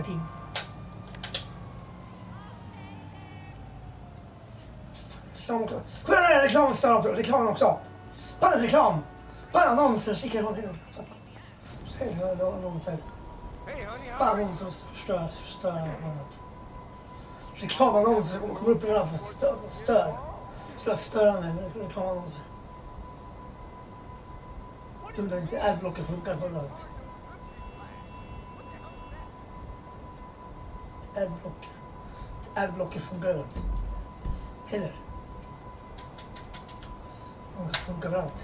saker och ting. Reklam också. Skjutna ner reklamen också. Bara reklam. Bara annonser. Sticker hela tiden. Annonser. Bara annonser och stör annat. Reklamannonser som kommer upp överallt. Stör. Skulle störande reklamannonser. Du vet inte, adblocker funkar på överallt. Adblocker funkar överallt. Heller. De funkar överallt.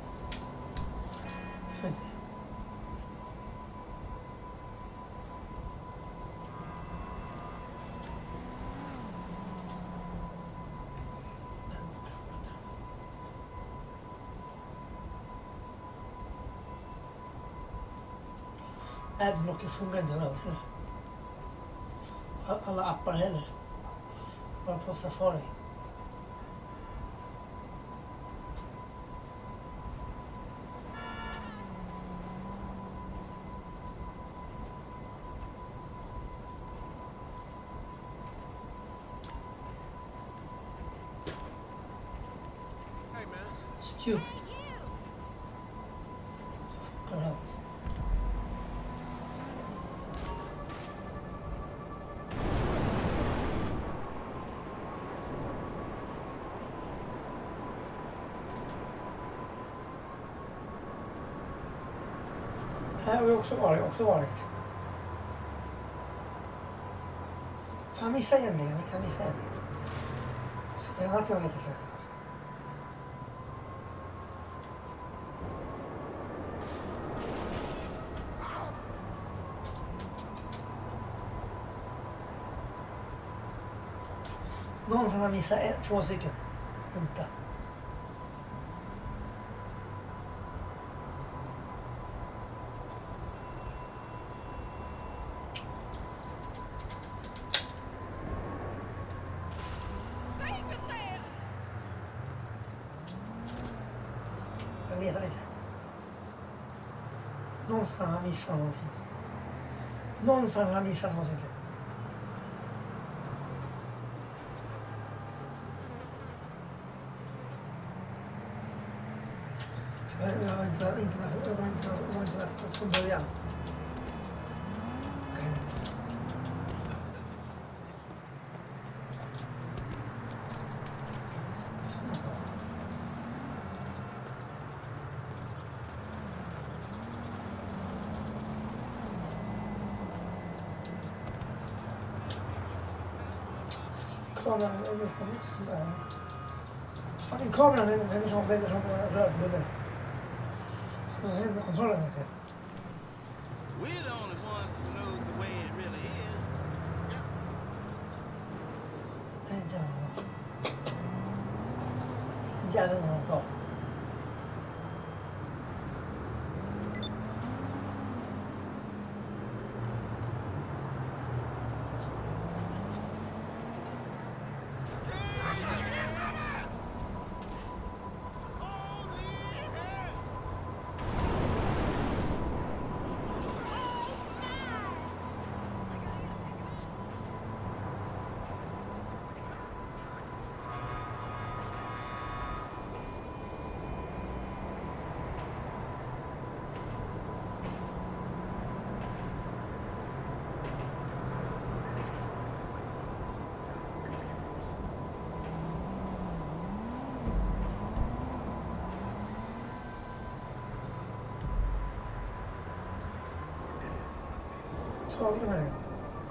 Adblocker funkar inte överallt. Alla appar heller. Bara på Safari. Stupid. Överallt. Här har vi också varit. Fan, missa egentligen. Vi kan missa egentligen. Så det är alltid var lite så. Någonstans har missat 2 stycken. Punta. Jag letar lite. Någonstans har missat någonting. Någonstans har missat 2 stycken. Jag var inte med från början. Okej. Kameran är fucking kameran vänder som rördbulle. Vad händer med kontrollen inte? We're the only ones who knows the way it really is. Det är inte jävla. Jävla dag. Tagit de här igen.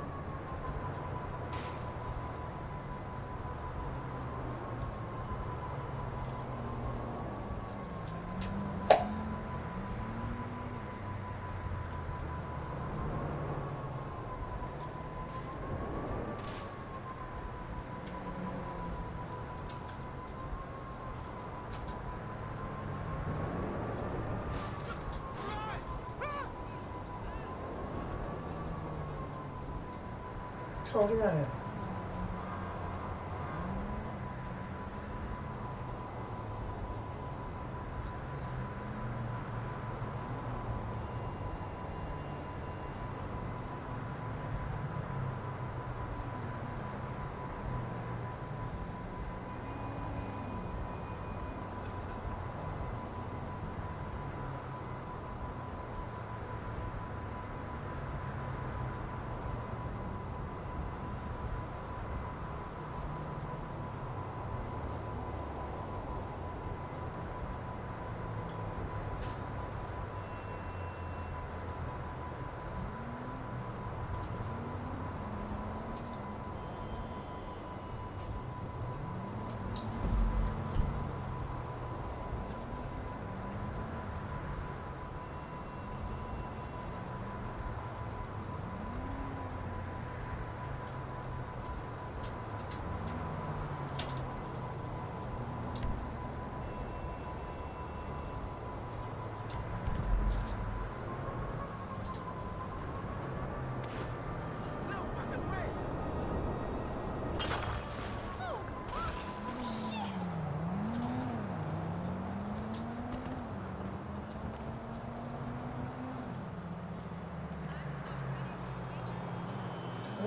Tagit där igen.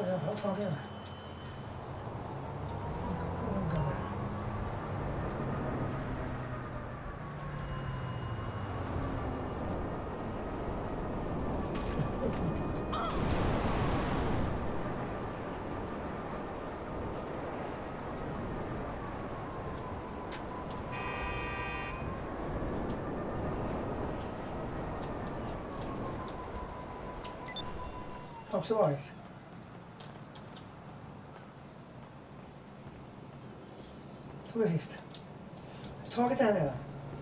I'll talk in. Wouldn't go there. Ook zo uit. Hoe is het? Target area.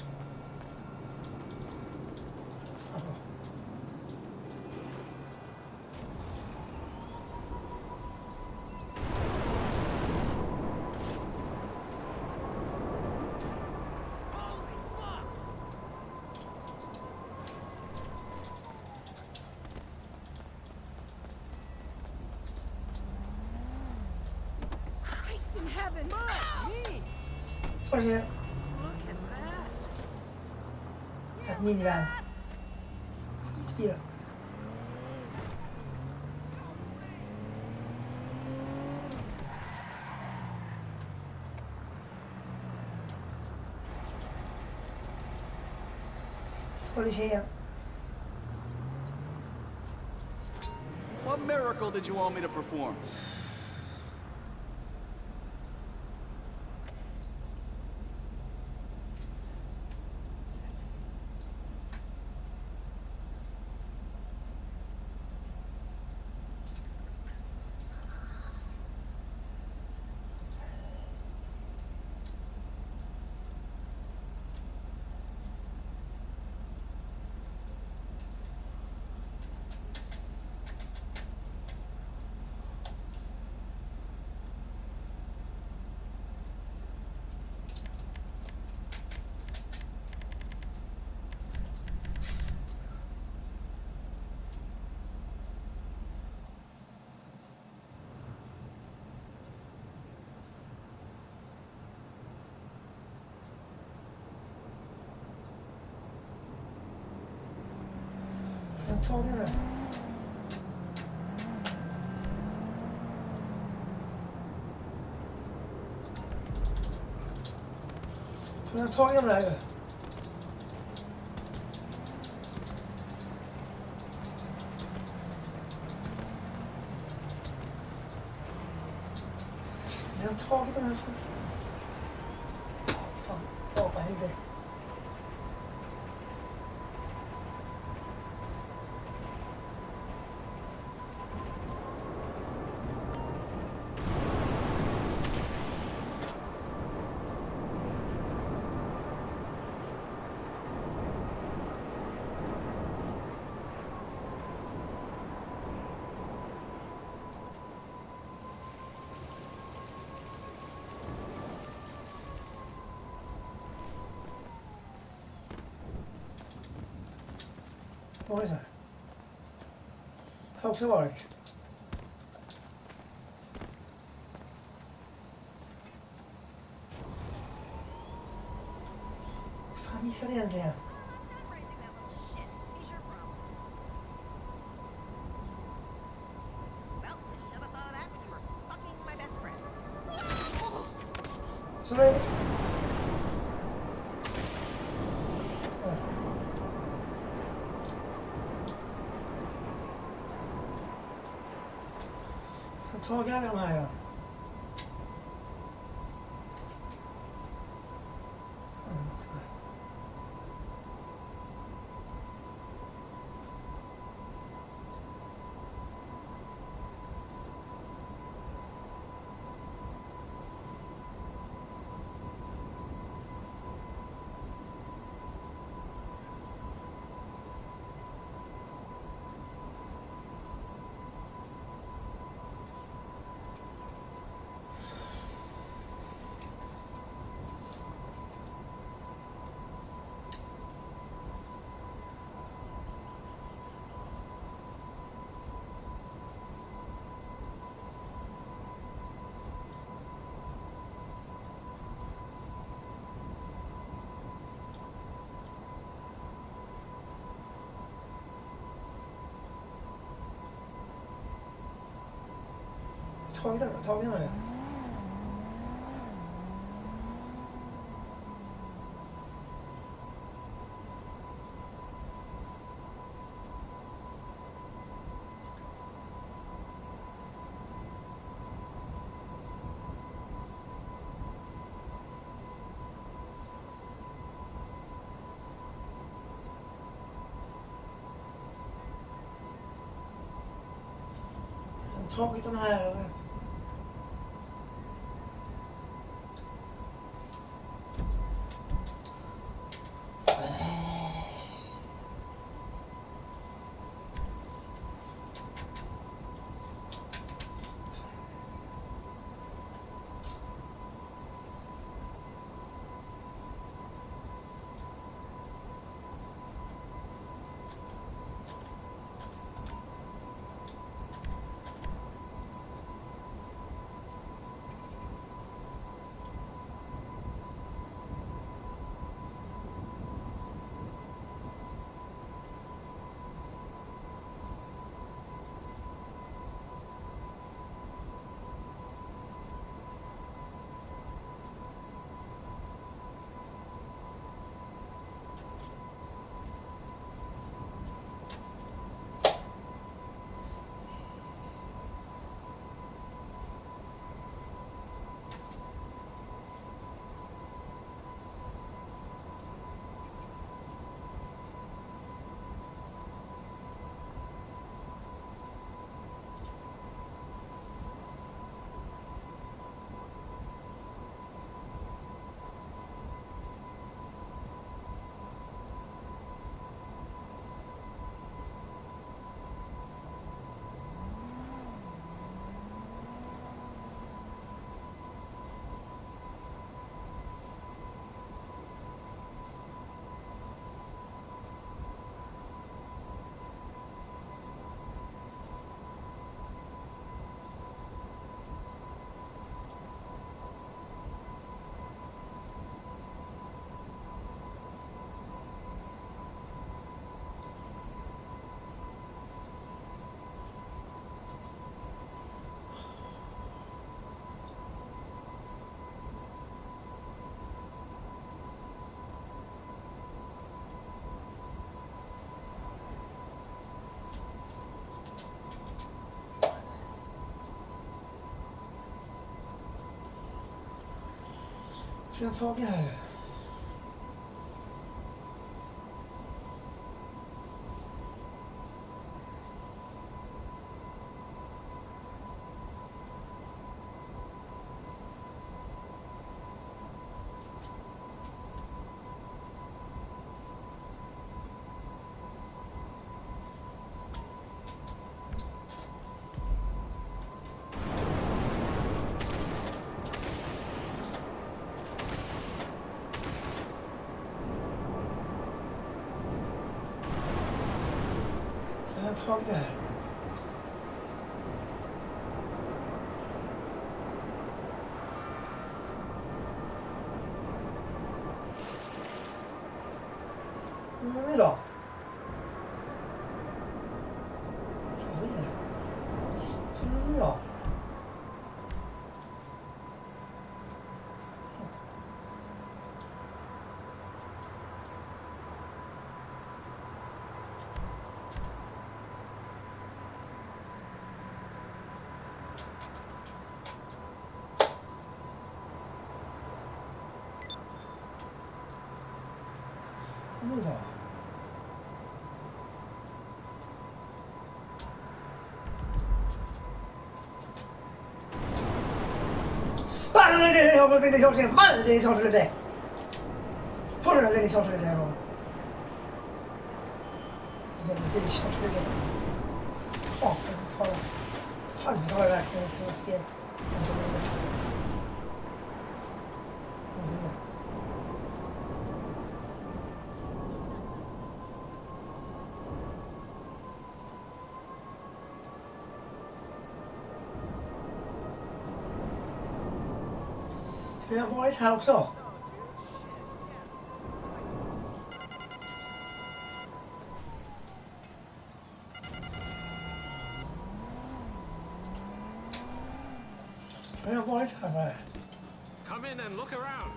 Christ in heaven! Me! Zoals je Look at that! het minivan. Niet weer. Zoals je What miracle did you want me to perform? I'm talking about. What I'm talking about. I'm talking about. Oh, fuck. Oh, behind there. What is that? How to work? Fan missar det egentligen? Så det... Ta tag i de här, ja. tagit den här. Tagit de här. Jag har tagit här. Jag har tagit det här. Men idag. Så vidare. Ja. Nu då. Jag har varit här också. Jag har varit här bara. Come in and look around.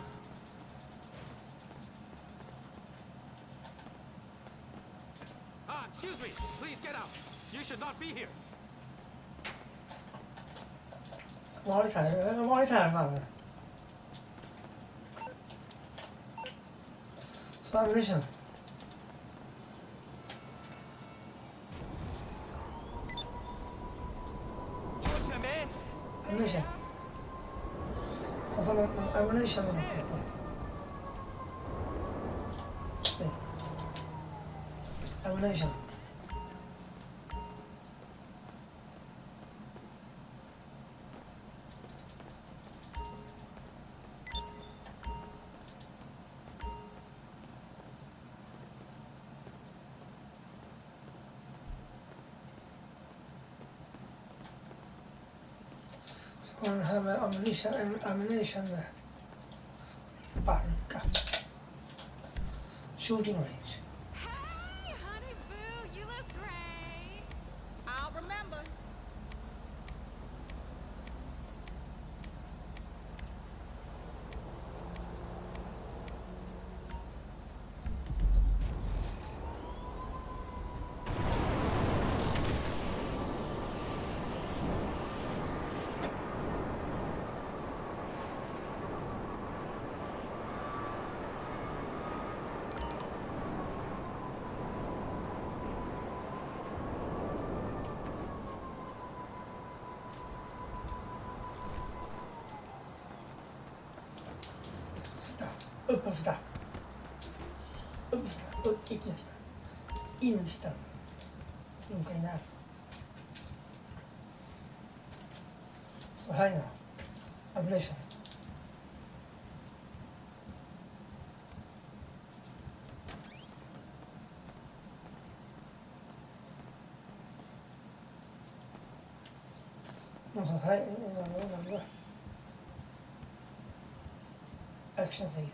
Excuse me. Please get out. You should not be here. Jag har varit här fan. Så ammunition. Ammunition. Och sen ammunition. Ammunition. Och den här med ammunition med banka. Shooting range. Hey, honey boo, you look great. I'll remember. Upp och flytta. Upp och flytta. Upp, in och flytta. In och flytta. Lunka in här. Så här inne. Ammunition. Någonstans här innan. Action figure.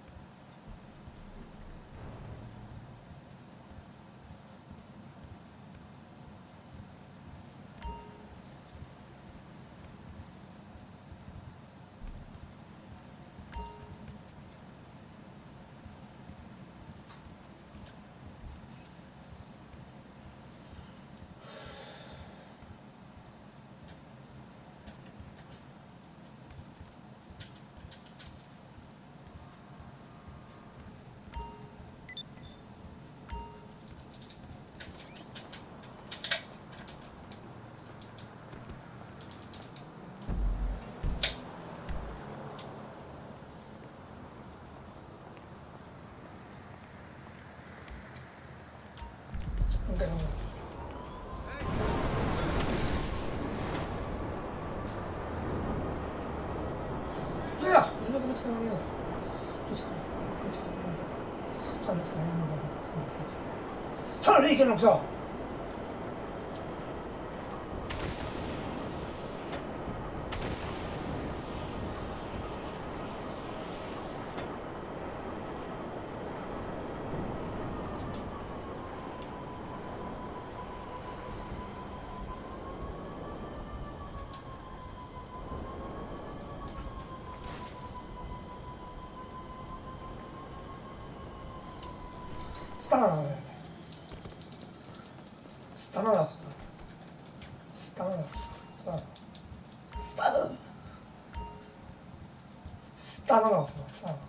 Okay. Ja, look at the video. Ta ryken också! Stanna då. Stanna då. Stanna då. Stanna. Stanna då. Stanna.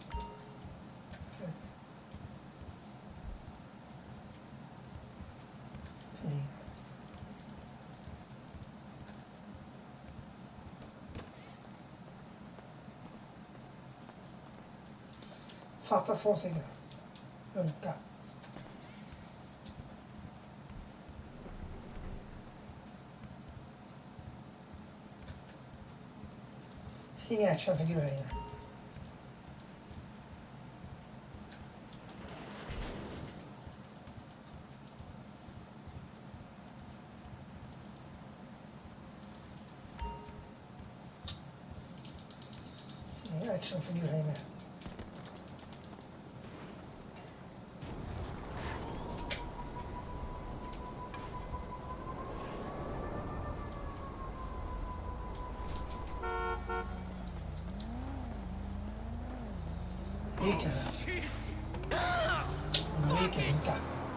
Fattas 2 stycken. Runka. Det finns inga actionfigurer inne. Inga actionfigurer inne. Rikes. Rikes.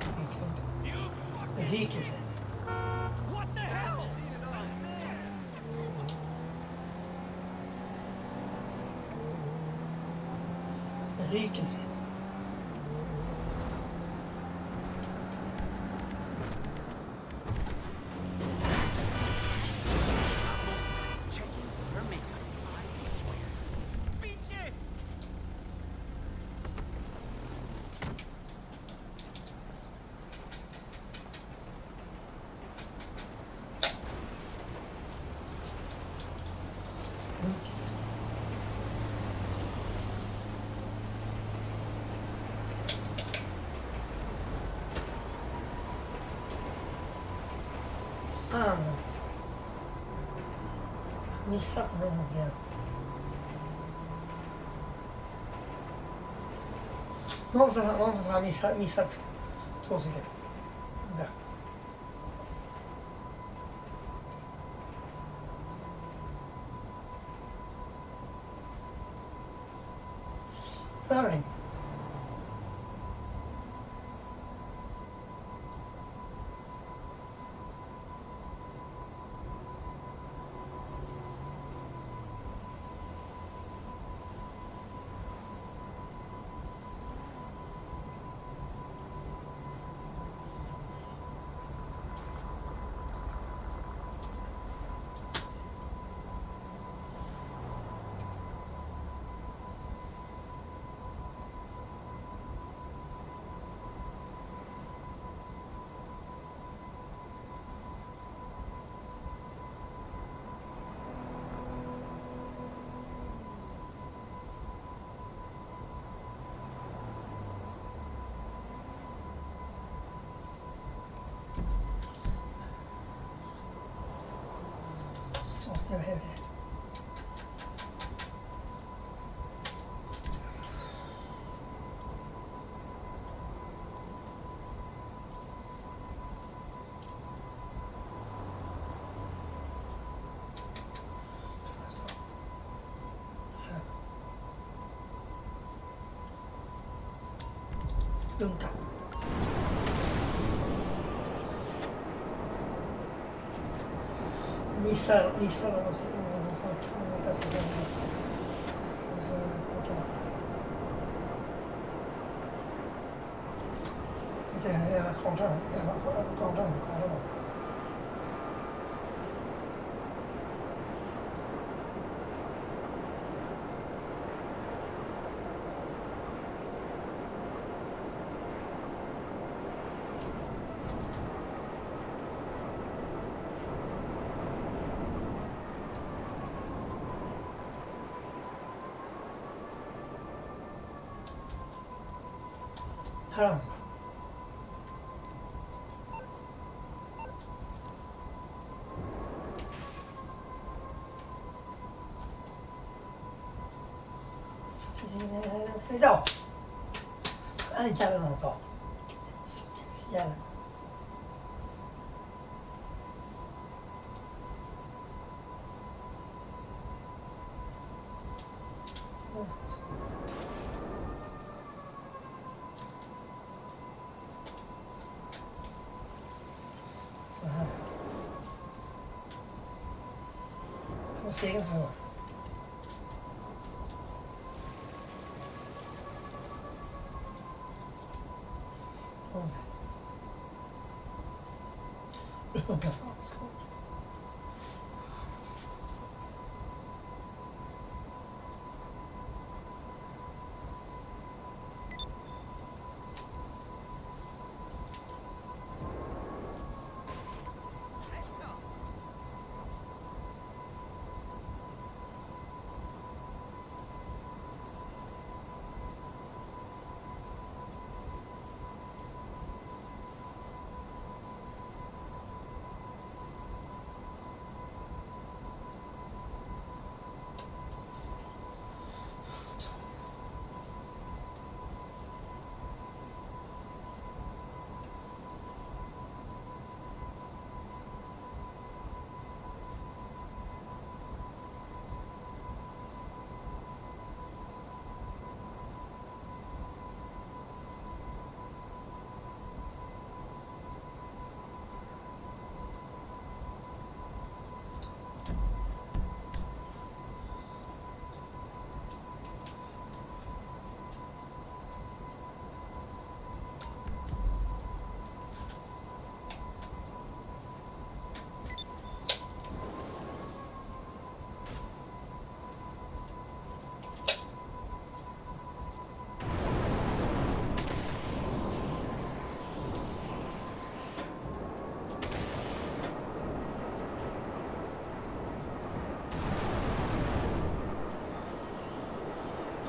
Rikes. What the hell? Rikes. Checking her makeup. I swear. Pinche! Fan. Missat mig igen. Någonstans har jag missat 2 stycken. Där. Så här är det. Så att jag behöver. Dunka. Missar någon sak. Lite här, kontra. Här. Idag. Det är jävla något då. Jävla. Och stegen på.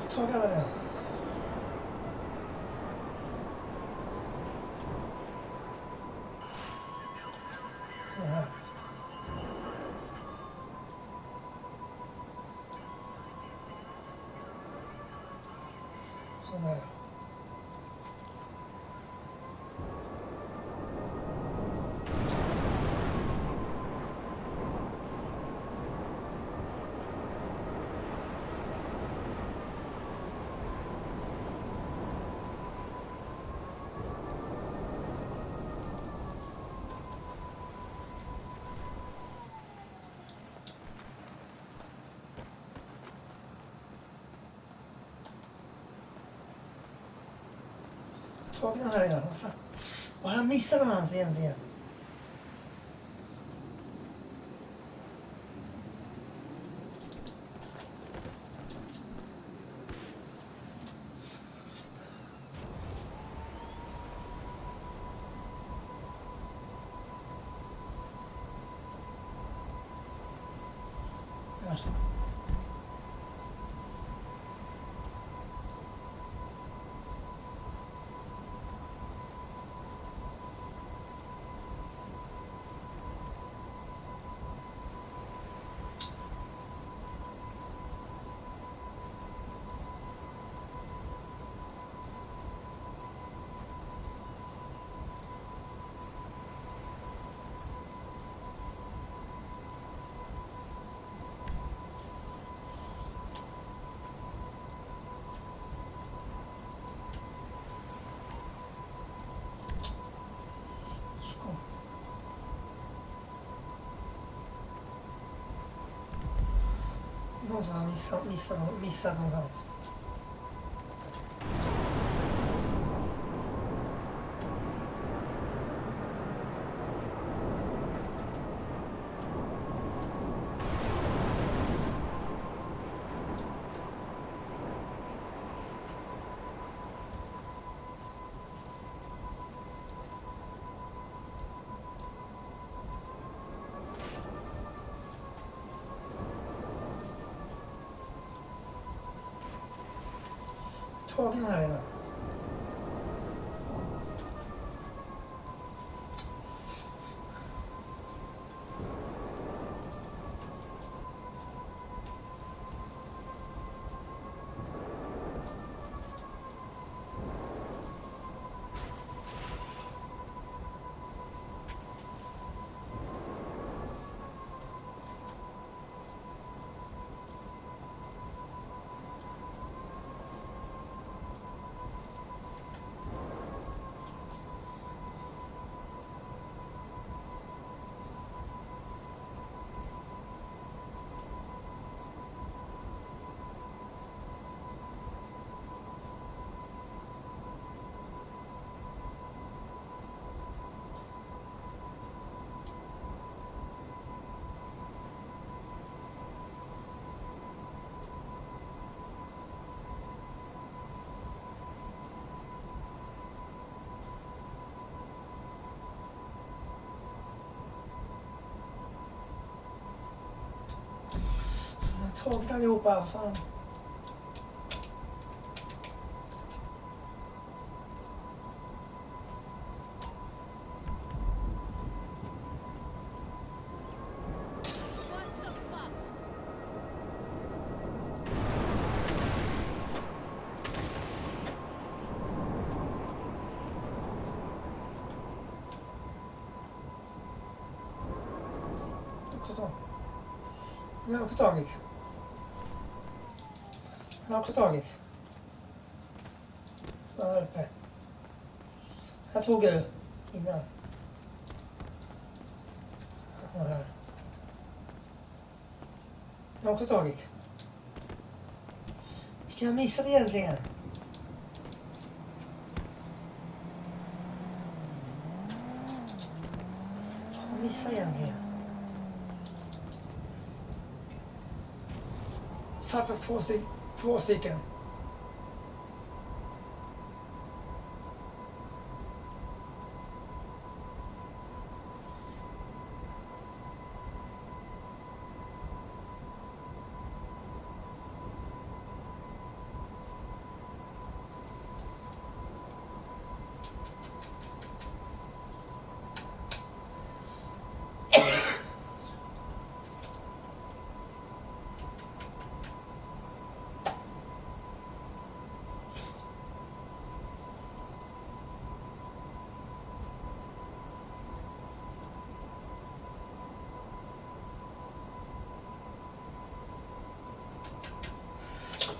Tag alla det. Så här. Så där. Tag den här redan. Vad fan? Vad har han missat någonstans egentligen? Värsta. Någonstans har han missat någonstans. Tagen här redan. Jag har tagit allihopa. Fan. Jag har också tagit. Jag har också tagit. Så här uppe. Jag tog ju innan. Och här. Jag har också tagit. Vilka har jag missat egentligen? Vad har jag missat egentligen? Fattas två stycken.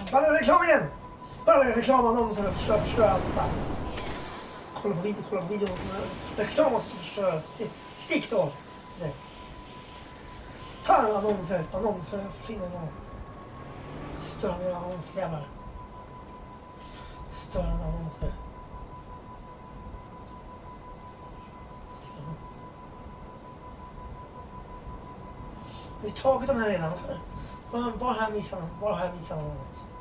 Fan, är det reklam igen? Bara reklamannonser och förstör allt bara. Kolla på video. Reklam måste förstöra. Stick då. Nej. Ta annonser försvinner någon. Störande annonser jävlar. Störande annonser. Vi har tagit de här redan. Var har jag missat någon?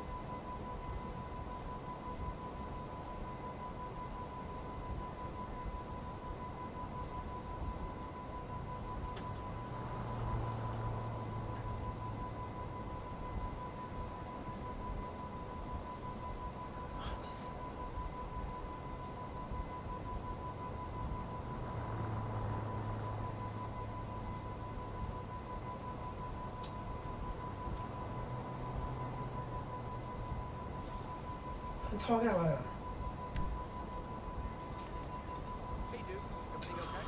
Tagen var jag. Hey, dude. Everything okay?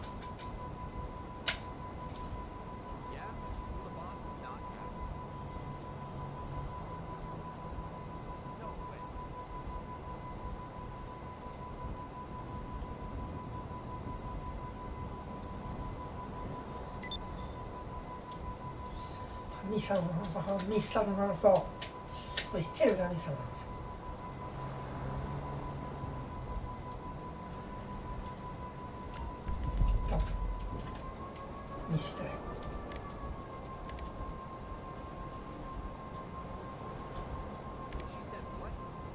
Yeah? Well, the boss is not happy. No way. Han missade hans dag. Oj, helvete han missade hans. Missade det. She said what?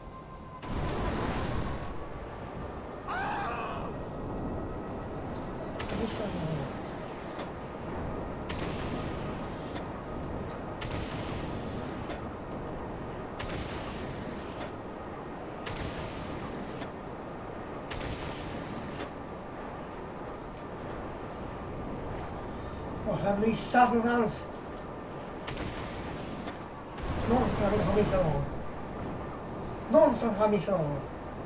Han missade det. Jag missat någonstans. Någonstans har jag missat någon. Någonstans har jag missat någon.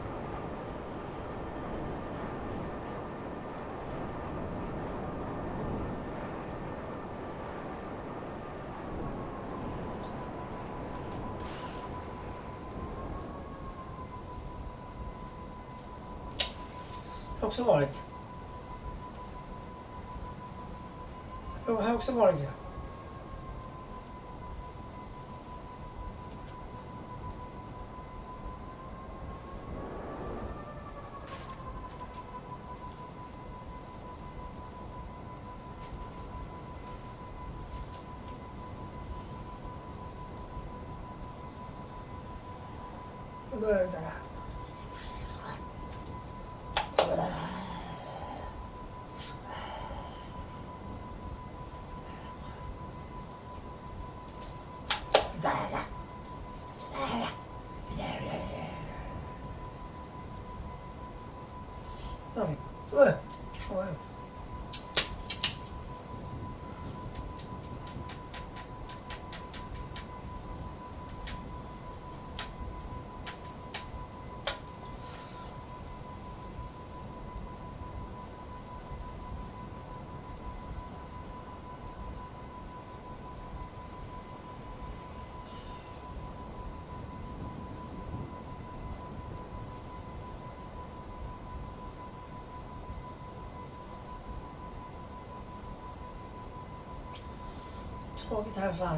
Jag har också varit. Jag har också varit det. Och då är det där. Tråkigt här fram.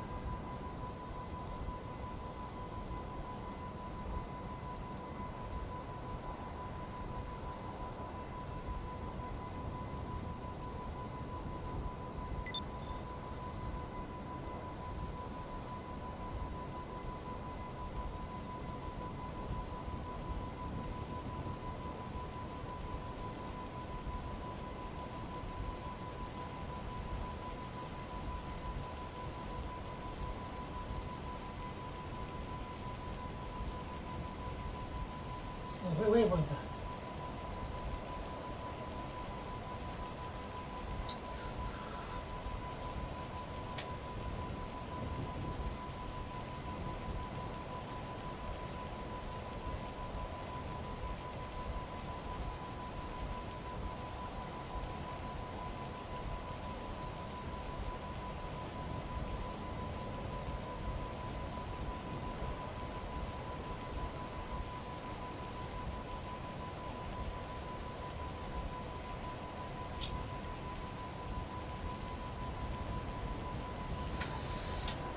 Waypoint.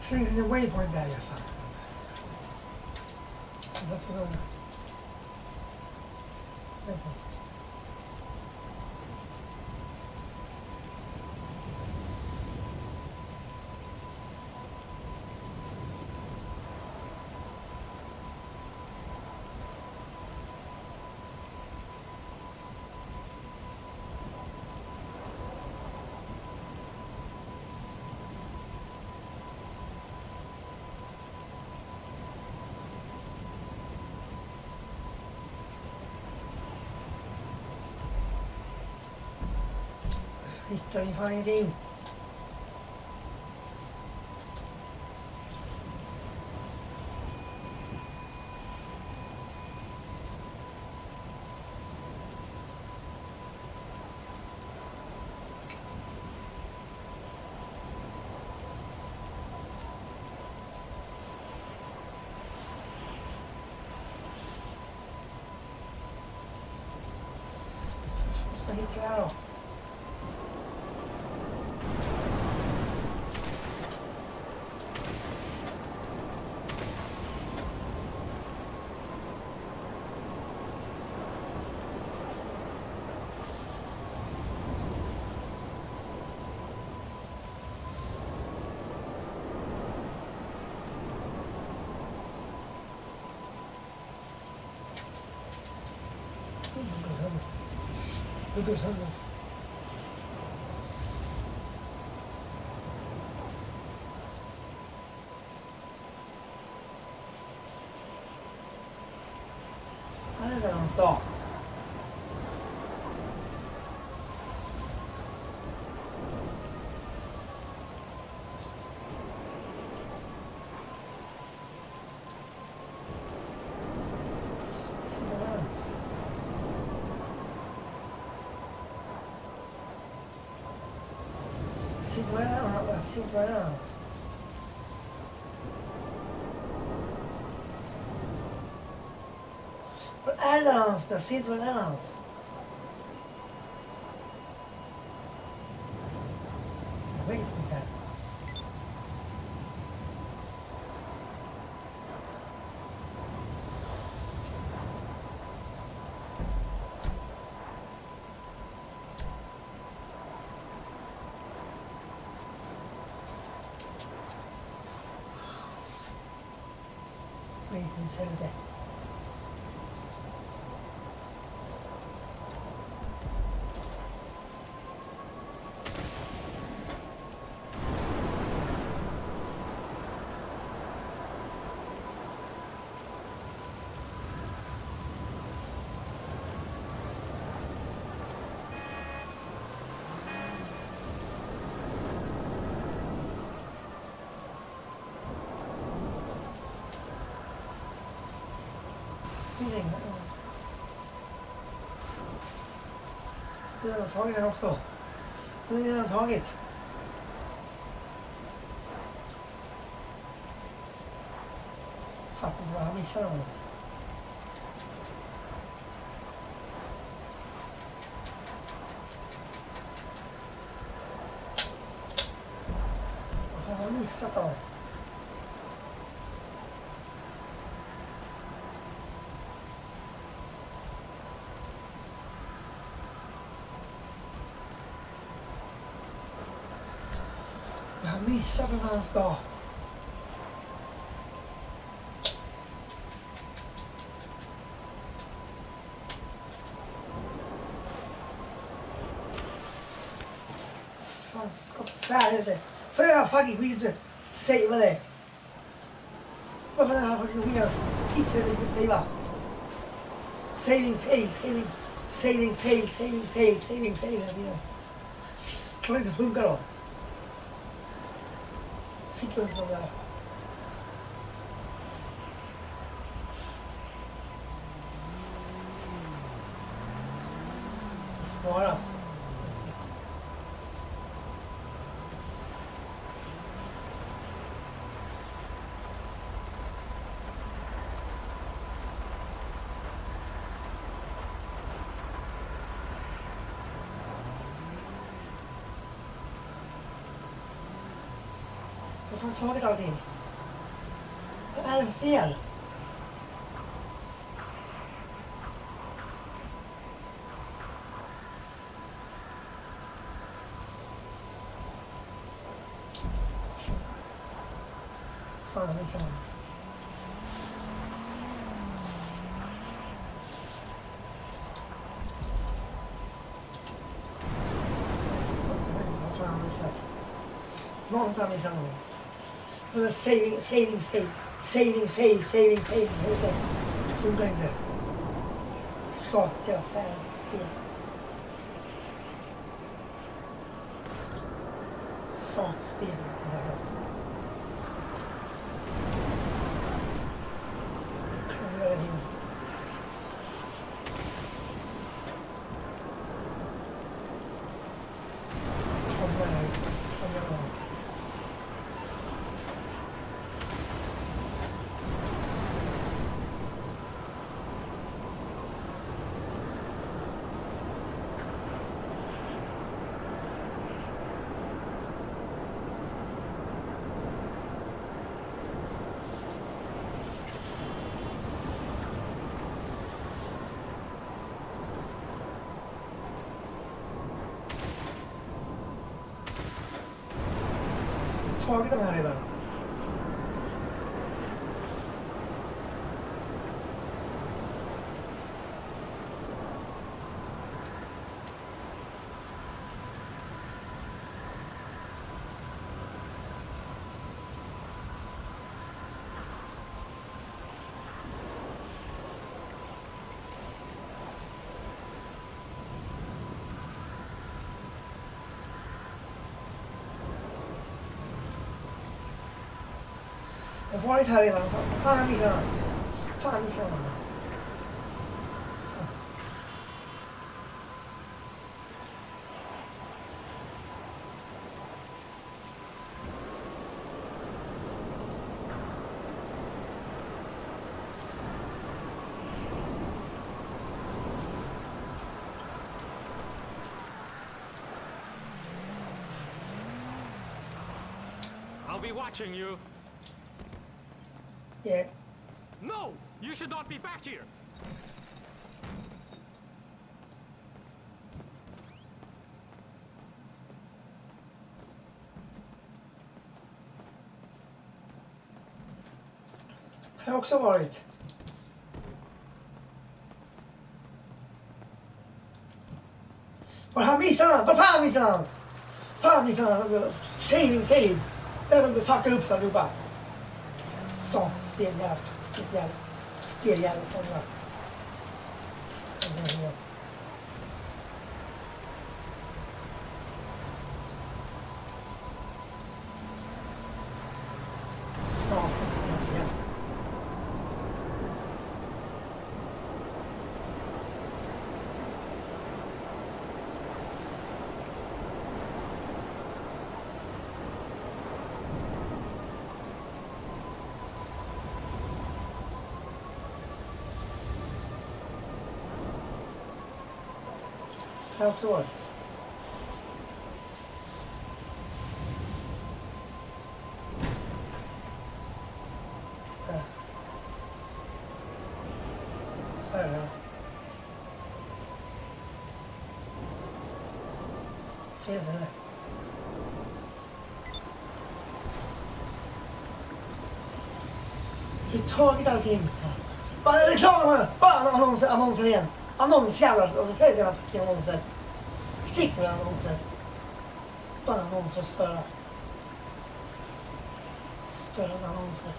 Släng in en waypoint där i alla fall. Varför då? Waypoint. Hittar vi fan ingenting. Vad ska jag hitta här då? Det går sönder. Här är där hans dag. Sitt var det hans. Vad är det hans? Jag ser inte vad det är hans. Jag vet inte. Wait and save that. Nu har de tagit den också. Nu har de tagit. Fattar inte vad han missade ens. Vad fan har han missat då? Jag missade hans dag. Fan, skottsäret. För jag fucking skit savea det. Varför har jag fucking skit? Titta hur jag savea. Saving fail, saving fail hela tiden. Kan det inte funka då? Fick jag inte de där. Det sparas. Vad fan har tagit allting? Vad är det för fel? Fan, det är sant. Jag tror jag har missat. Någonstans har jag missat någon. Saving fail. Just det. Det funkar inte. Så att jag säger spel. Satspel. Alltså. Tagit de här redan. Jag har varit här redan. Fan, jag missade hans. Fan, jag missade honom. I'll be watching you. Yeah. No! You should not be back here! Jag har också varit. Vad han missade han? Vad fan missade han? Fan missade han? Saving fail. Där de fuckar upp så allihopa. Sånt speljävla. Speljävla. Satans speljävla. Jag har också varit. Sverige. Finns det? Du har tagit allting. Bara reklam! Bara annonser igen. Annonsjävlar. Och så fler jävla fucking annonser. Stick med annonser. Bara annonser störa. Störande annonser.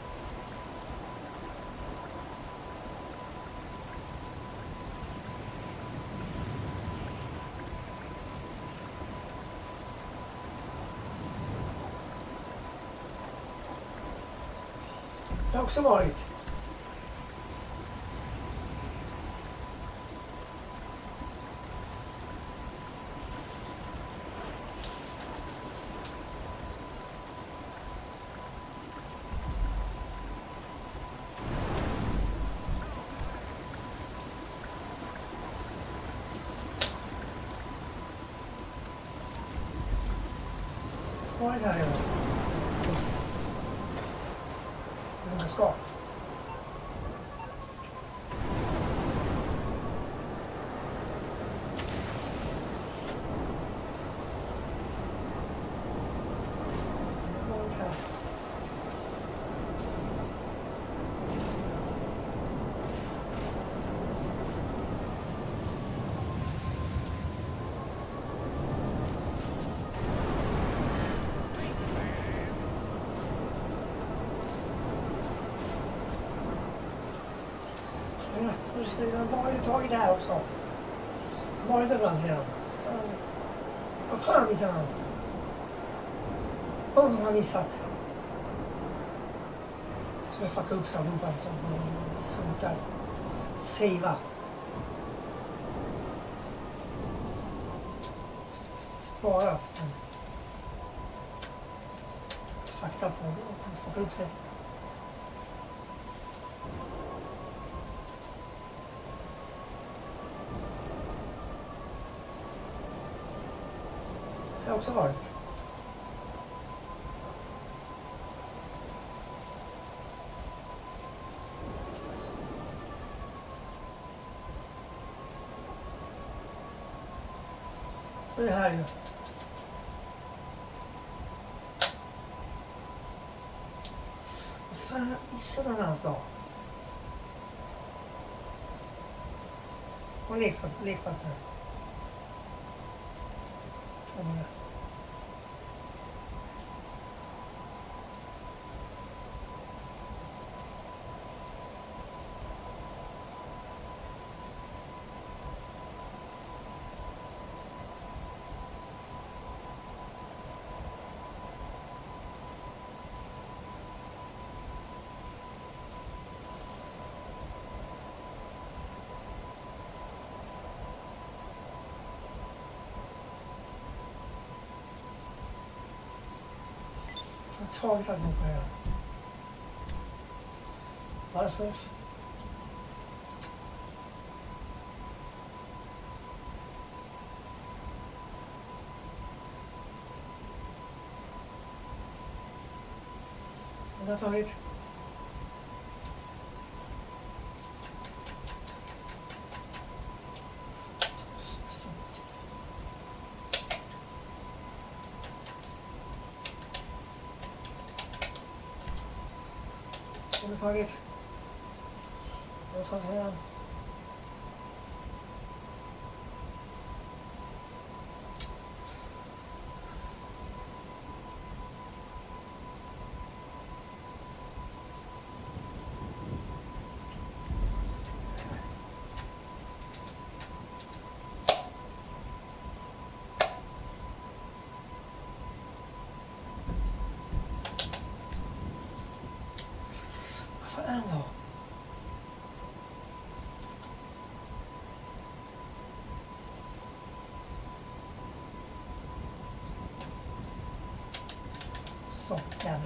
Jag har också varit. Vad är det här redan? jag ska. Nu ska vi ha tagit det här också. Varit överallt redan. Vad fan missar han? Någon som har missat. Så jag fuckar upp så allihopa som funkar. Savea. Sparas. Fucked up. Fuckar upp sig. Det har också varit. Och det här ju. Vad fan har jag missat någonstans då? Och lekplatsen. Jag har tagit allihopa här. Varför? Jag har tagit. Jag har tagit. Jag har tagit här. Vad är det då? Så jävlar.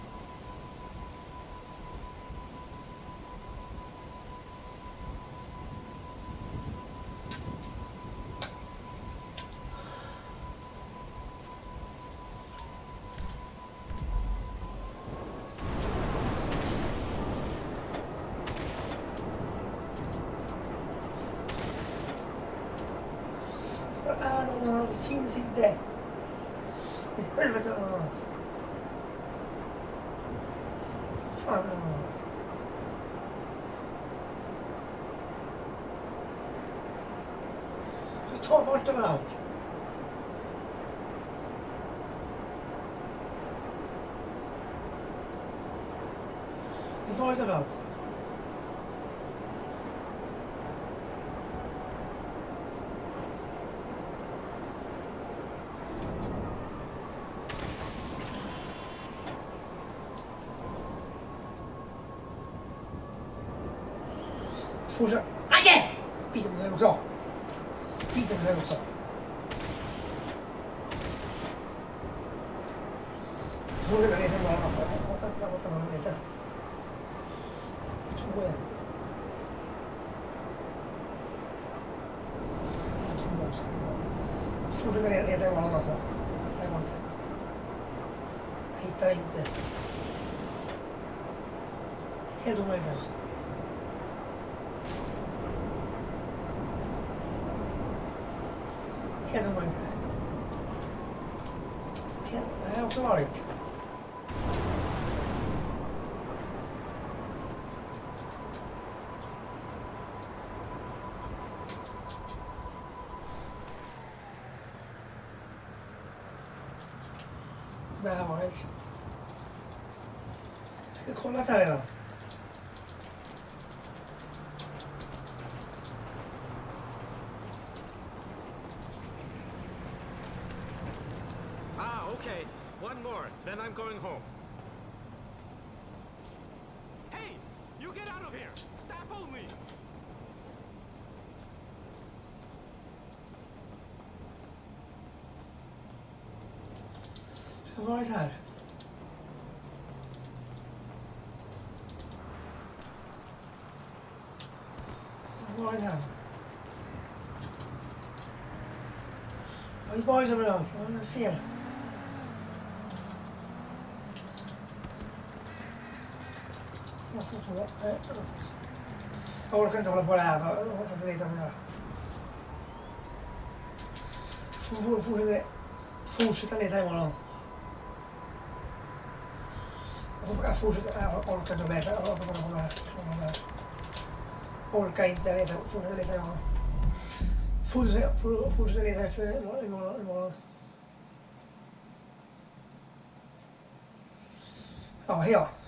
Var är de någonstans? Finns inte. I helvete var någonstans. Fan är det någonstans? Du tar bort överallt. Vi var överallt. Fortsätt. Ajje! Biten på den också. Biten på den också. Så det är lite bara alltså. Jag kan ha lite. Två igen. Två också. Fortsätter leta bara alltså. Det går inte. Jag hittar inte. Helt omöjligt. Helt omöjligt. Det har också varit. Det har varit. Jag ska kolla här redan. Ah, okay. One more, then I'm going home. Hey! You get out of here! Staff only! Jag har varit här. Jag har varit här. Jag har varit överallt. Jag har fel. Jag orkar inte hålla på det här. Jag orkar inte veta vad jag gör. Fortsätta leta imorgon. Jag fortsätter. Jag orkar inte leta. Orkar inte leta. Fortsätta leta imorgon. Fortsätta leta efter imorgon. Ja, hej.